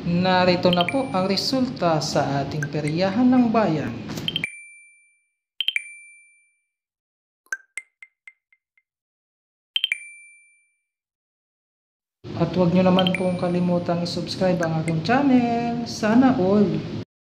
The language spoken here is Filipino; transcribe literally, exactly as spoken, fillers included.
Narito na po ang resulta sa ating peryahan ng bayan. At huwag nyo naman pong kalimutang i-subscribe ang aking channel. Sana all!